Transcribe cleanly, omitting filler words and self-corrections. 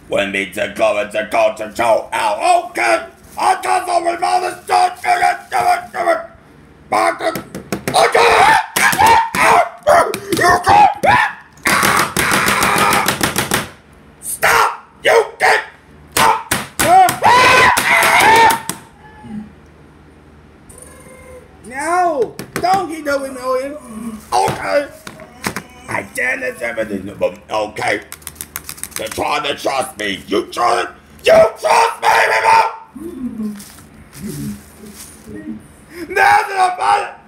We need to go into control. Ow, okay. I can't remember the start. Do it. Martin. Okay. You can't. Stop. You can't. No. Don't keep doing it. Okay. I dare this everything. Okay. You're trying to trust me. You trust me, people! There's a